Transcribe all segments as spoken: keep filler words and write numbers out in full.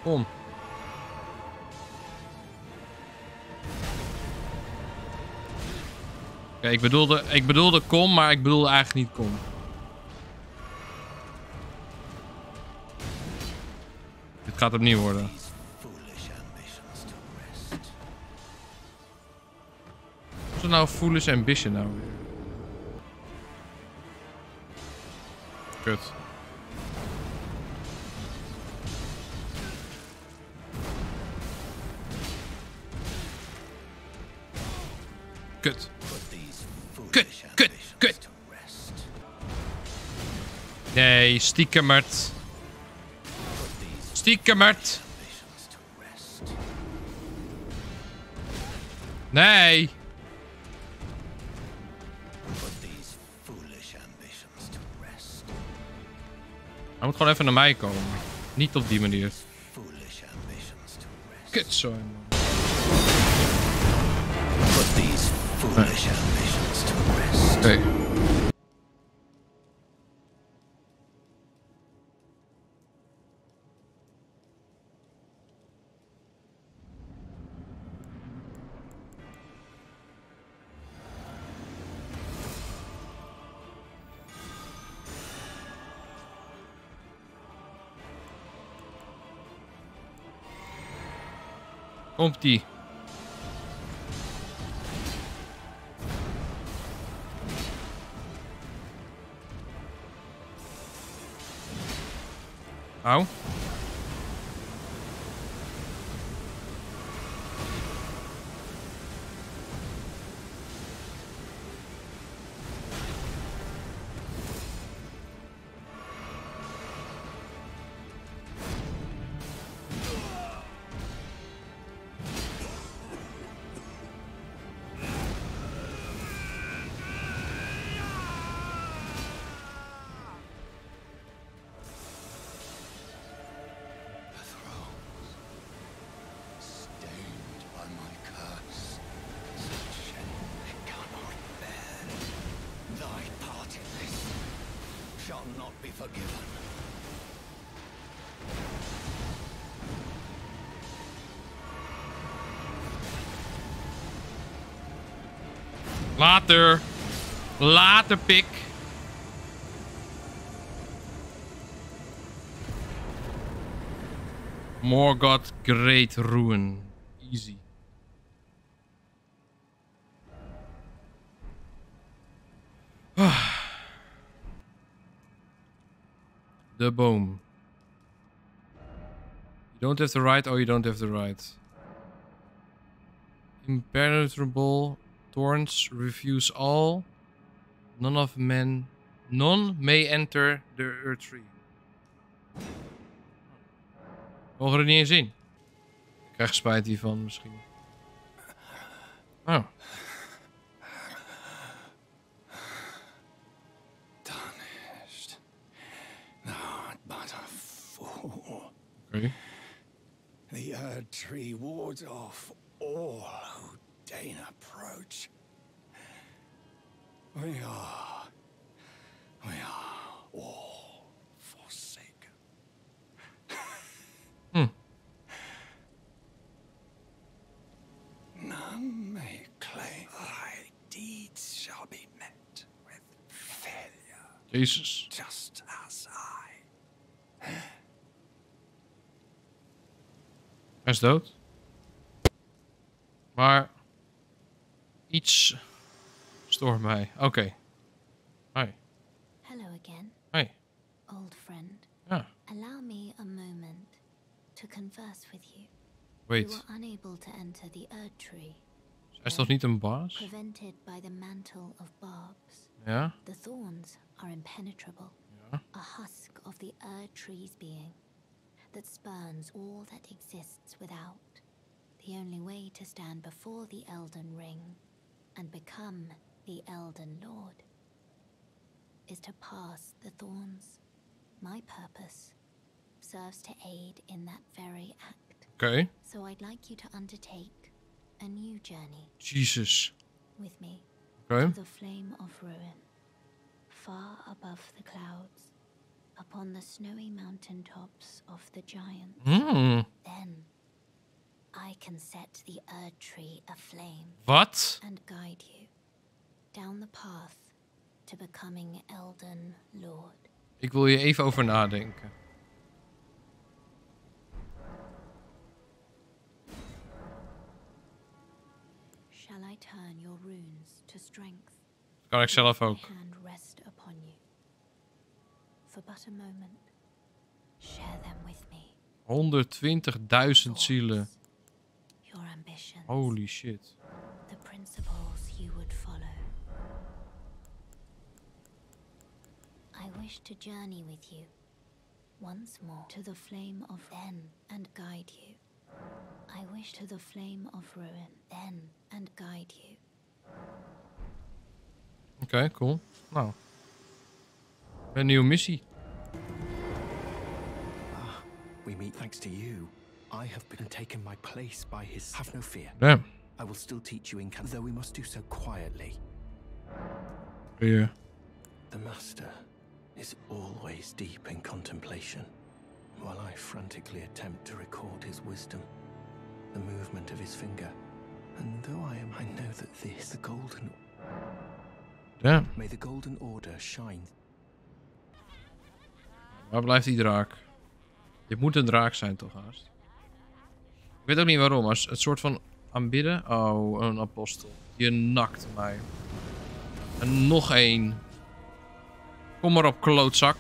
Kom. Oké, ik bedoelde, ik bedoelde kom, maar ik bedoelde eigenlijk niet kom. Dit gaat opnieuw worden. Wat is er nou foolish ambition nou weer? Kut. Kut. Kut, kut, kut. Nee, stiekemert. Stiekemert. Nee. Hij moet gewoon even naar mij komen. Niet op die manier. Kut zo, man. Oké. Okay. Komt-ie. Au. Later. Later, pik. Morgoth Great Ruin. Easy. De boom. You don't have the right, or you don't have the right. Impenetrable thorns refuse all. None of men, none may enter the earth tree. Mogen we er niet eens in? Ik krijg spijt hiervan misschien. Oh. Tarnished. Thou art but a fool. Okay. The Erd Tree wards off all who deign approach. We are, we are all forsaken. Hmm. None may claim thy deeds shall be met with failure. Jezus. Just as I. Hij is dood. Maar iets stoort mij. Oké. Okay. Hi. Hello again. Hi. Old friend. Ja. Allow me a moment to converse with you. Wait. You were unable to enter the Erd Tree. Hij is toch niet een baas? Prevented by the mantle of barbs. Ja. The thorns are impenetrable. Ja. A husk of the Erd Tree's being that spurns all that exists without. The only way to stand before the Elden Ring and become the Elden Lord is to pass the thorns. My purpose serves to aid in that very act. Okay. So I'd like you to undertake a new journey. Jesus. With me. Okay. To the flame of ruin. Far above the clouds. Upon the snowy mountain tops of the giants. Mm. then I can set the Erd Tree aflame. Wat? And guide you down the path to becoming Elden Lord. Ik wil hier even over nadenken. Shall I turn your runes to strength? Kan ik zelf ook. My hand rest upon you. For but a moment. Share them with me. honderdtwintigduizend zielen. Your ambitions. Holy shit. The principles you would follow. I wish to journey with you once more to the flame of then and guide you. I wish to the flame of ruin then and guide you. Oké, okay, cool. Nou. Een nieuwe missie. Ah, we meet thanks to you. I have been taken my place by his. Have no fear. Damn. I will still teach you in camp, though we must do so quietly. Yeah. The master is always deep in contemplation, while I frantically attempt to record his wisdom, the movement of his finger. And though I am, I know that this, the golden. Damn. May the golden order shine. Waar blijft die draak? Dit moet een draak zijn toch haast? Ik weet ook niet waarom. Als het soort van aanbidden. Oh, een apostel. Je nakt mij. En nog één. Kom maar op, klootzak.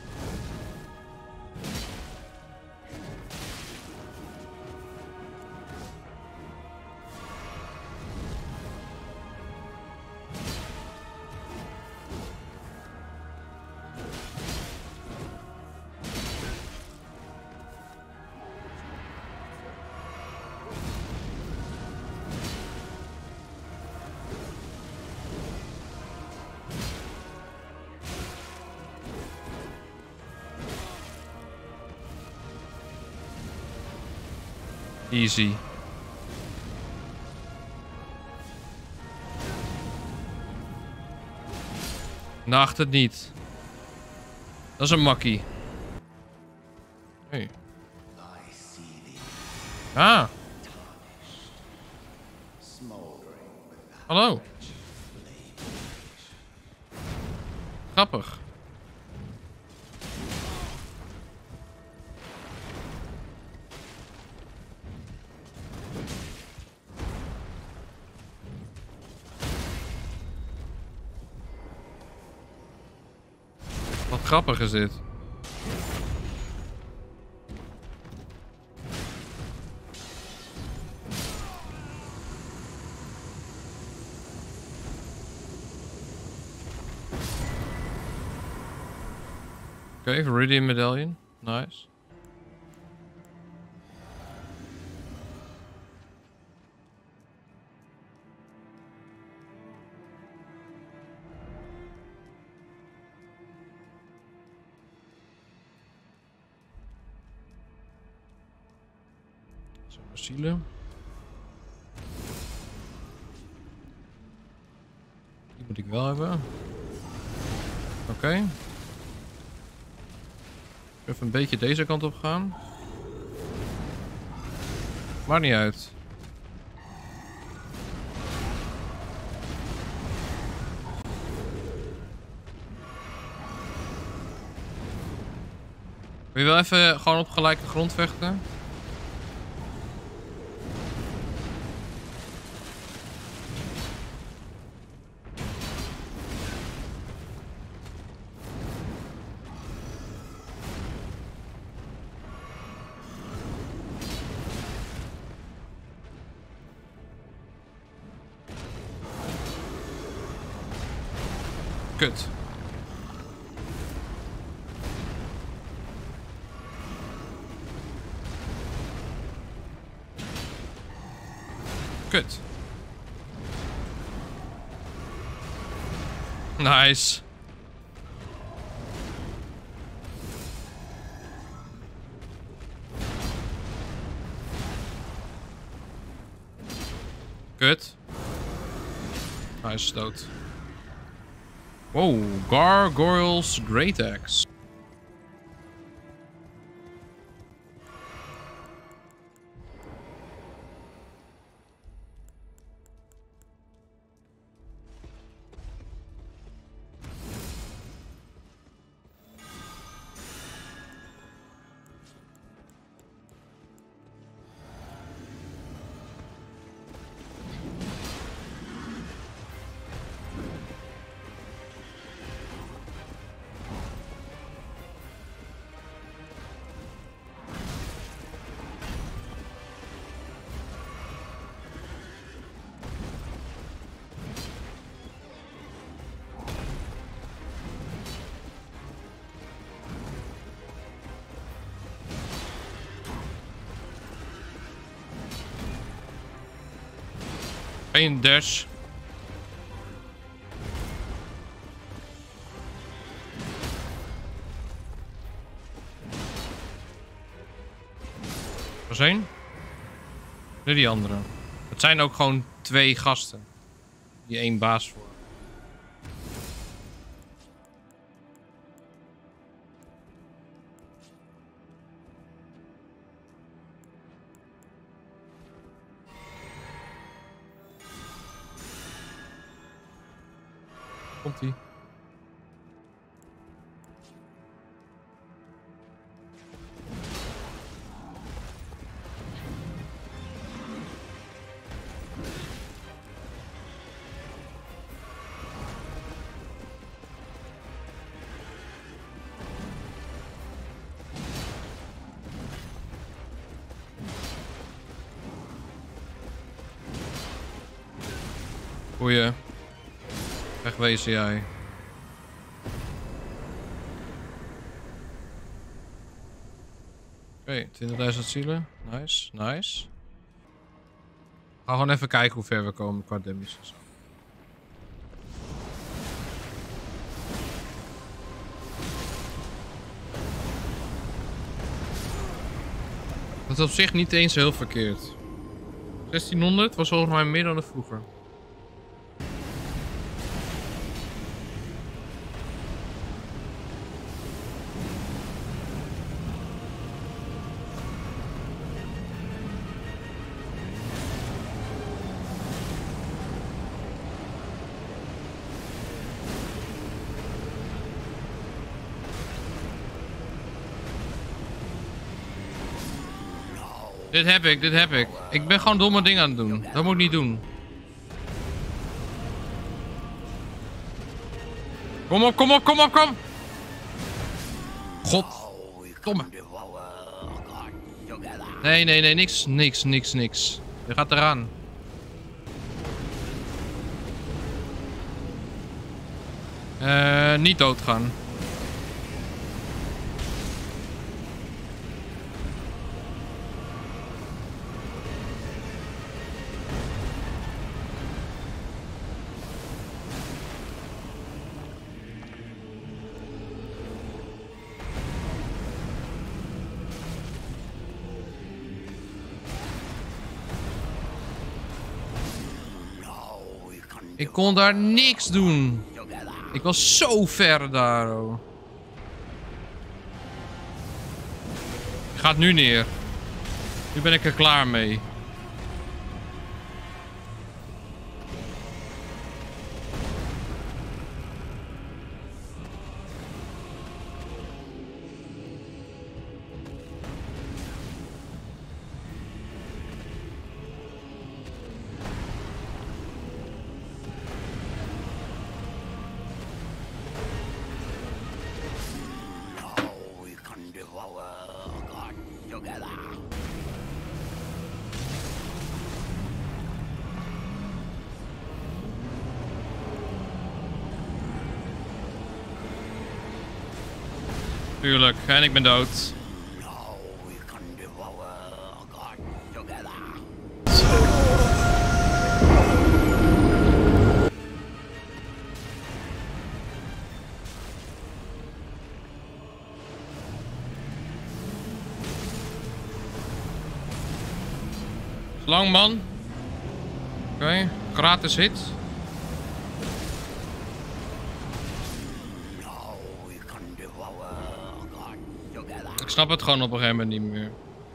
Easy. Nacht het niet. Dat is een makkie. Hey. Ah. Hallo. Grappig. Wat grappig is dit. Oké, okay, Viridian Medallion. Nice. Zielen. Die moet ik wel hebben. Oké. Okay. Even een beetje deze kant op gaan. Maakt niet uit. Wil je wel even gewoon op gelijke grond vechten? Kut. Kut. Nice. Kut. Hij is dood. Wow, Gargoyle's Great Axe. Geen dash. Was één? Nu die andere. Het zijn ook gewoon twee gasten. Die één baas voor. Komt-ie. Goeie. Wegwezen jij. Oké, okay, twintigduizend zielen. Nice, nice. We gaan gewoon even kijken hoe ver we komen qua damage. Dat is op zich niet eens heel verkeerd. zestienhonderd was volgens mij meer dan de vroeger. Dit heb ik, dit heb ik. Ik ben gewoon domme dingen aan het doen. Dat moet ik niet doen. Kom op, kom op, kom op, kom! God. Domme. Nee, nee, nee, niks, niks, niks, niks. Je gaat eraan. Uh, niet doodgaan. Ik kon daar niks doen. Ik was zo ver daar. Oh. Je gaat nu neer. Nu ben ik er klaar mee. Tuurlijk, en ik ben dood. Lang man. Oké, okay. Gratis hit. Ik snap het gewoon op een gegeven moment niet meer.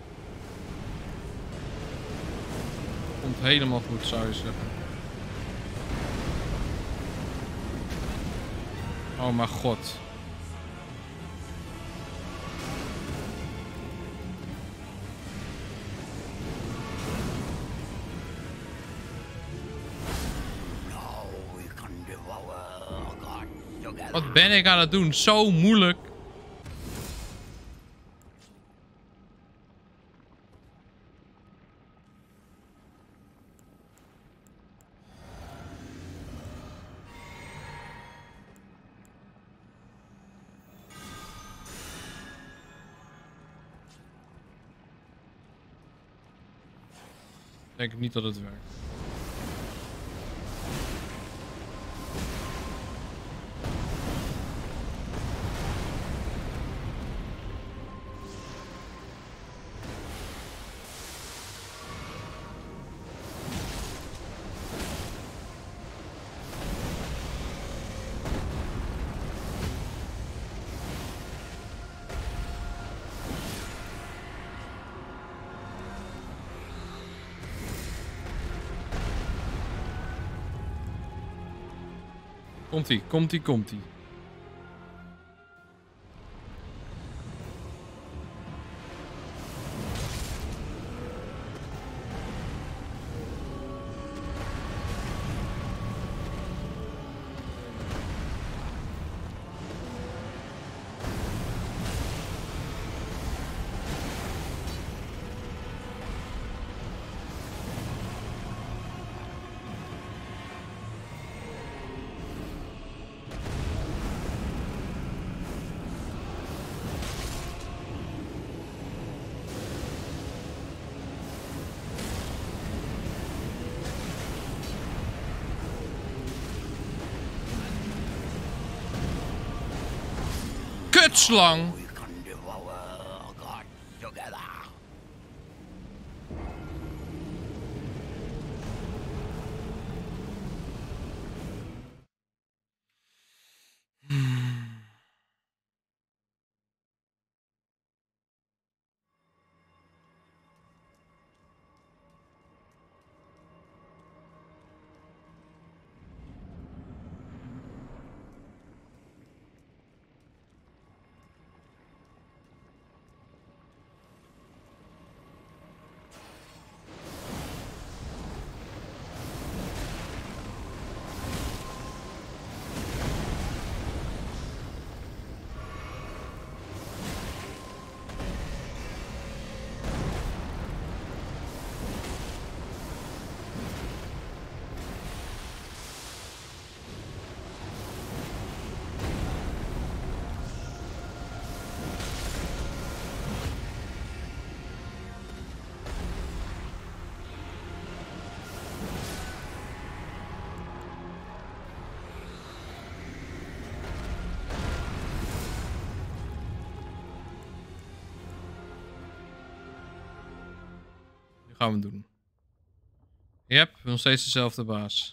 Komt helemaal goed, zou je zeggen. Oh mijn god. Wat ben ik aan het doen? Zo moeilijk. Ik denk niet dat het werkt. Komt-ie, komt-ie, komt-ie. Kutslang! We can devour gods together. Gaan we doen. Yep, nog steeds dezelfde baas.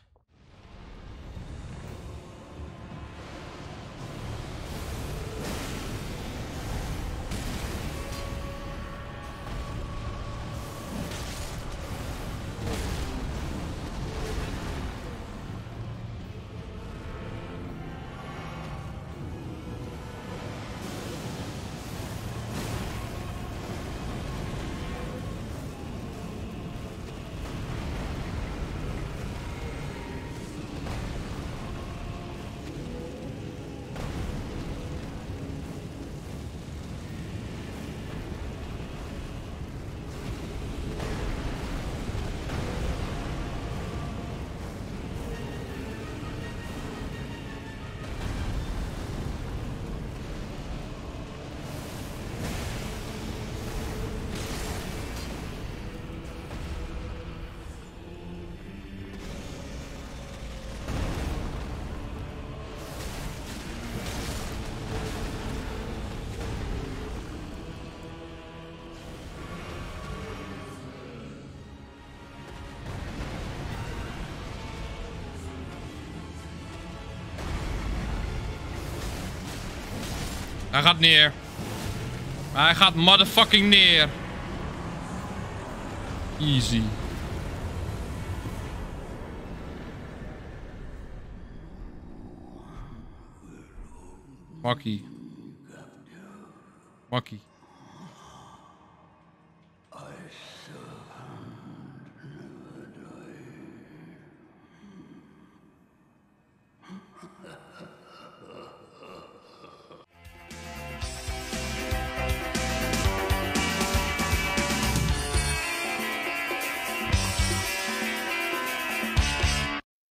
Hij gaat neer. Hij gaat motherfucking neer. Easy. Makkie. Makkie.